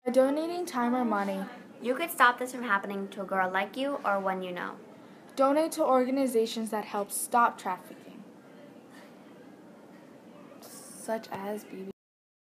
Donating time or money. You could stop this from happening to a girl like you or one you know. Donate to organizations that help stop trafficking, such as BB.